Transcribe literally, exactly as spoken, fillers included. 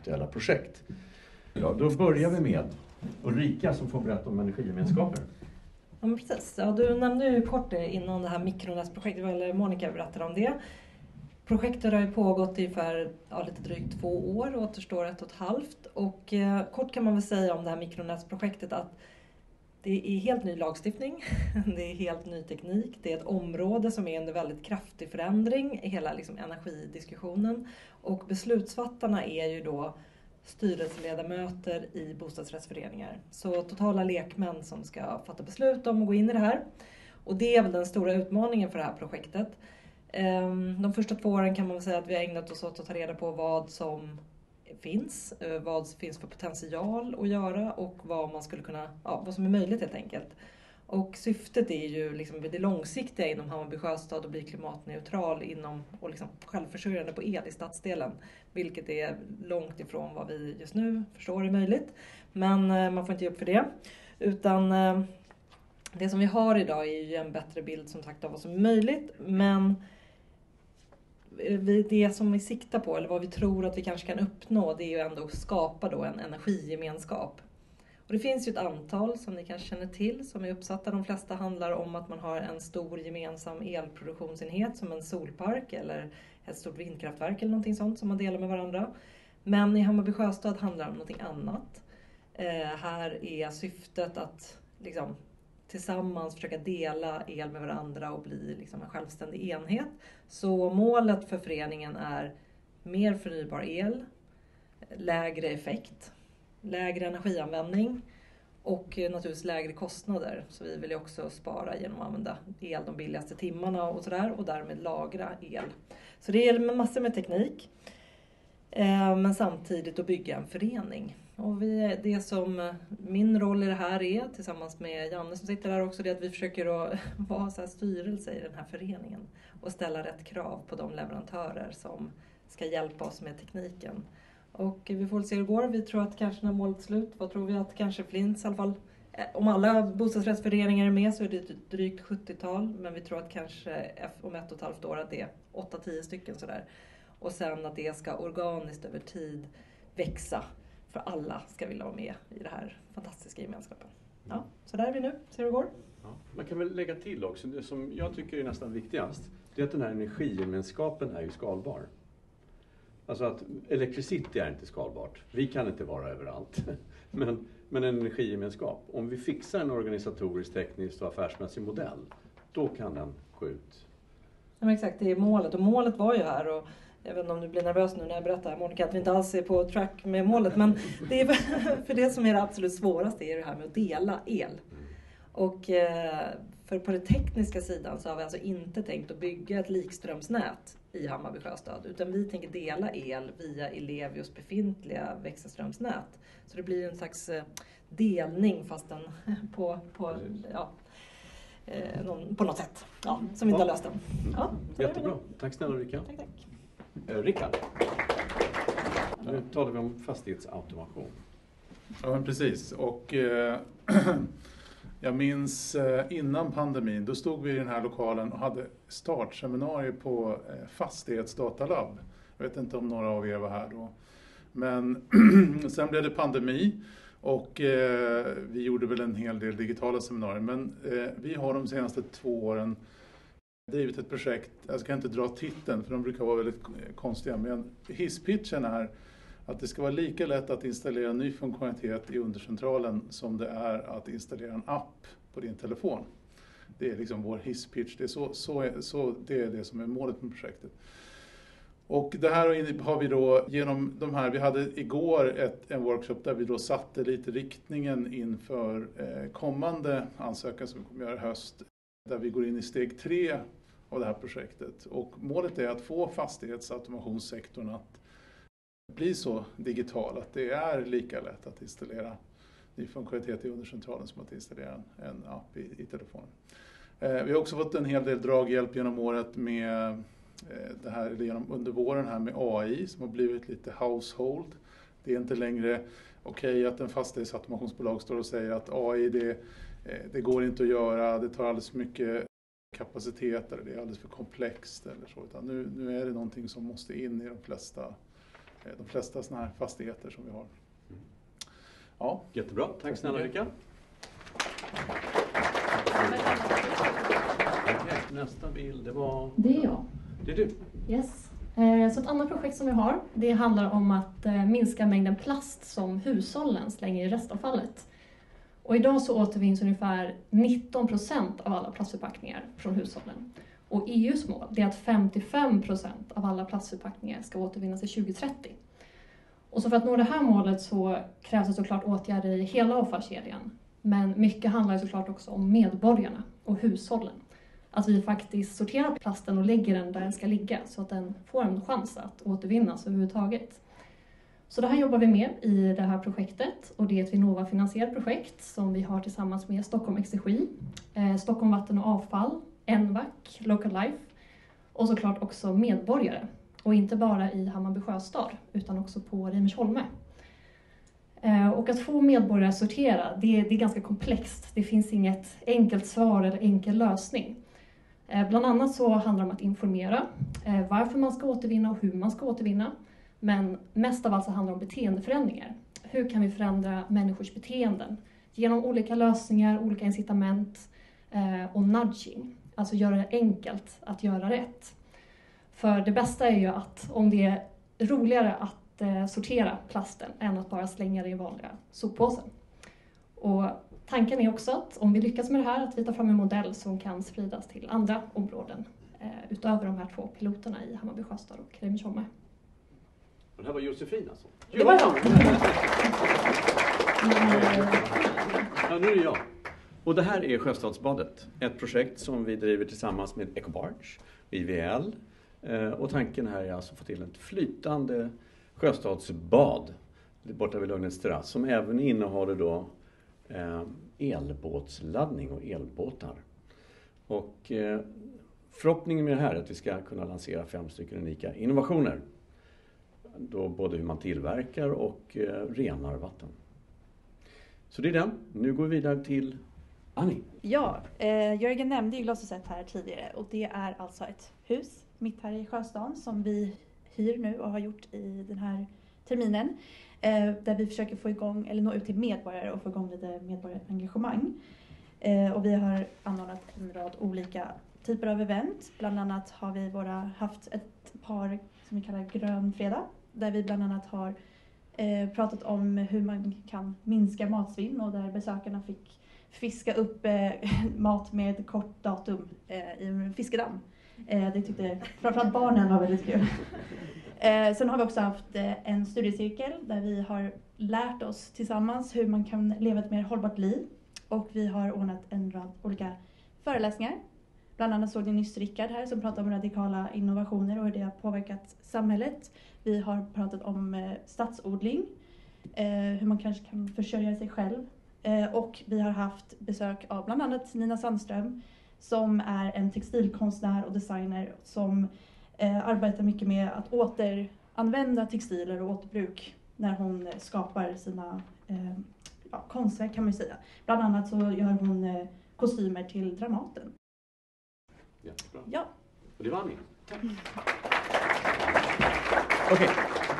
aktuella projekt. Ja, då börjar vi med Ulrika som får berätta om energigemenskaper. Ja, men precis. Ja, du nämnde ju kort innan det här mikronätsprojektet, eller Monica berättade om det. Projektet har ju pågått i ungefär ja, lite drygt två år, återstår ett och ett halvt. Och eh, kort kan man väl säga om det här mikronätsprojektet att det är helt ny lagstiftning, det är helt ny teknik, det är ett område som är under väldigt kraftig förändring i hela liksom, energidiskussionen. Och beslutsfattarna är ju då styrelseledamöter i bostadsrättsföreningar. Så totala lekmän som ska fatta beslut om att gå in i det här. Och det är väl den stora utmaningen för det här projektet. De första två åren kan man säga att vi har ägnat oss åt att ta reda på vad som finns, vad som finns för potential att göra och vad man skulle kunna, ja, vad som är möjligt helt enkelt. Och syftet är ju liksom det långsiktiga inom Hammarby Sjöstad att bli klimatneutral inom och liksom självförsörjande på el i stadsdelen, vilket är långt ifrån vad vi just nu förstår är möjligt. Men man får inte ge upp för det, utan det som vi har idag är ju en bättre bild som sagt av vad som är möjligt, men det som vi siktar på eller vad vi tror att vi kanske kan uppnå, det är ju ändå att skapa då en energigemenskap. Och det finns ju ett antal som ni kanske känner till som är uppsatta. De flesta handlar om att man har en stor gemensam elproduktionsenhet som en solpark eller ett stort vindkraftverk eller någonting sånt som man delar med varandra. Men i Hammarby Sjöstad handlar det om någonting annat. Eh, här är syftet att liksom tillsammans försöka dela el med varandra och bli liksom en självständig enhet. Så målet för föreningen är mer förnybar el, lägre effekt, lägre energianvändning och naturligtvis lägre kostnader. Så vi vill ju också spara genom att använda el de billigaste timmarna och sådär och därmed lagra el. Så det är massor med teknik, men samtidigt att bygga en förening. Och vi, det som min roll i det här är, tillsammans med Janne som sitter där också, det är att vi försöker att vara så här styrelse i den här föreningen och ställa rätt krav på de leverantörer som ska hjälpa oss med tekniken. Och vi får se hur det går. Vi tror att kanske när målet är slut, vad tror vi att kanske finns i alla fall, om alla bostadsrättsföreningar är med så är det ett drygt sjuttiotal, men vi tror att kanske om ett och ett halvt år att det är åtta tio stycken sådär. Och sen att det ska organiskt över tid växa. För alla ska vilja vara med i det här fantastiska gemenskapen. Ja, så där är vi nu. Ser hur det går? Ja, man kan väl lägga till också, det som jag tycker är nästan viktigast, det är att den här energigemenskapen är ju skalbar. Alltså att elektricitet är inte skalbart. Vi kan inte vara överallt. Men, men en energigemenskap, om vi fixar en organisatorisk, teknisk och affärsmässig modell, då kan den gå ut. Ja, men exakt, det är målet. Och målet var ju här och jag vet inte om du blir nervös nu när jag berättar, Monica, att vi inte alls är på track med målet. Men det är för det som är det absolut svåraste är det här med att dela el. Och för på den tekniska sidan så har vi alltså inte tänkt att bygga ett likströmsnät i Hammarby Sjöstad. Utan vi tänker dela el via Elevios befintliga växelströmsnät. Så det blir en slags delning fast den på, på, ja, på något sätt. Ja, som vi inte har löst än. Ja, jättebra. Tack snälla Ulrika. Tack, tack. Eh, Rickard, nu talar vi om fastighetsautomation. Ja, men precis. Och eh, jag minns eh, innan pandemin, då stod vi i den här lokalen och hade startseminarier på eh, fastighetsdatalab. Jag vet inte om några av er var här då. Men sen blev det pandemi och eh, vi gjorde väl en hel del digitala seminarier. Men eh, vi har de senaste två åren drivit ett projekt, jag ska inte dra titeln för de brukar vara väldigt konstiga, men hisspitchen är att det ska vara lika lätt att installera ny funktionalitet i undercentralen som det är att installera en app på din telefon. Det är liksom vår hisspitch, det är, så, så, så, det, är det som är målet med projektet. Och det här har vi då genom de här, vi hade igår ett, en workshop där vi då satte lite riktningen inför eh, kommande ansökan som vi kommer göra i höst. Där vi går in i steg tre av det här projektet. Och målet är att få fastighetsautomationssektorn att bli så digital att det är lika lätt att installera ny funktionalitet i undercentralen som att installera en, en app i, i telefonen. Eh, vi har också fått en hel del draghjälp genom året med eh, det här, eller genom under våren här med A I som har blivit lite household. Det är inte längre okej okay att en fastighetsautomationsbolag står och säger att A I det Det går inte att göra, det tar alldeles för mycket kapacitet eller det är alldeles för komplext eller så. Utan nu, nu är det någonting som måste in i de flesta eh, de flesta sådana här fastigheter som vi har. Ja. Jättebra, tack, tack snälla Rika. Okej, nästa bild, det var... Det är jag. Det är du. Yes. Så ett annat projekt som vi har, det handlar om att minska mängden plast som hushållen slänger i restavfallet. Och idag så återvinns ungefär nitton procent av alla plastförpackningar från hushållen. Och E U:s mål är att femtiofem procent av alla plastförpackningar ska återvinnas till tjugo trettio. Och så för att nå det här målet så krävs det såklart åtgärder i hela avfallskedjan. Men mycket handlar ju såklart också om medborgarna och hushållen. Att vi faktiskt sorterar plasten och lägger den där den ska ligga så att den får en chans att återvinnas överhuvudtaget. Så det här jobbar vi med i det här projektet och det är ett Vinnova-finansierat projekt som vi har tillsammans med Stockholm Exergi, eh, Stockholm Vatten och Avfall, N V A C, Local Life och såklart också medborgare. Och inte bara i Hammarby Sjöstad utan också på Reimersholme. Eh, och att få medborgare att sortera, det, det är ganska komplext. Det finns inget enkelt svar eller enkel lösning. Eh, bland annat så handlar det om att informera eh, varför man ska återvinna och hur man ska återvinna. Men mest av allt så handlar det om beteendeförändringar. Hur kan vi förändra människors beteenden? Genom olika lösningar, olika incitament eh, och nudging. Alltså göra det enkelt att göra rätt. För det bästa är ju att om det är roligare att eh, sortera plasten än att bara slänga det i vanliga soppåsen. Och tanken är också att om vi lyckas med det här att vi tar fram en modell som kan spridas till andra områden eh, utöver de här två piloterna i Hammarby Sjöstad och Reimersholme. Och det här var Josefin alltså? Det var jag! Ja, nu är det jag. Och det här är Sjöstadsbadet. Ett projekt som vi driver tillsammans med Ecobarge, I V L. Och tanken här är alltså att få till ett flytande sjöstadsbad borta vid Lugnets terrass som även innehåller då elbåtsladdning och elbåtar. Och förhoppningen med det här är att vi ska kunna lansera fem stycken unika innovationer. Då både hur man tillverkar och renar vatten. Så det är den. Nu går vi vidare till Annie. Ja, eh, Jörgen nämnde ju Glasuset här tidigare och det är alltså ett hus mitt här i Sjöstaden som vi hyr nu och har gjort i den här terminen. Eh, där vi försöker få igång, eller nå ut till medborgare och få igång lite medborgarengagemang. Eh, och vi har anordnat en rad olika typer av event. Bland annat har vi våra, haft ett par som vi kallar Grön fredag. Där vi bland annat har eh, pratat om hur man kan minska matsvinn och där besökarna fick fiska upp eh, mat med kort datum eh, i en fiskedamm. Eh, det tyckte framförallt barnen var väldigt kul. Eh, sen har vi också haft eh, en studiecirkel där vi har lärt oss tillsammans hur man kan leva ett mer hållbart liv. Och vi har ordnat en rad olika föreläsningar. Bland annat såg ni nyss Rickard här som pratade om radikala innovationer och hur det har påverkat samhället. Vi har pratat om eh, stadsodling, eh, hur man kanske kan försörja sig själv. Eh, och vi har haft besök av bland annat Nina Sandström som är en textilkonstnär och designer som eh, arbetar mycket med att återanvända textiler och återbruk när hon eh, skapar sina eh, ja, konstverk kan man ju säga. Bland annat så gör hon eh, kostymer till Dramaten. Jättebra. Ja. Och det var Annie. Tack. Okej,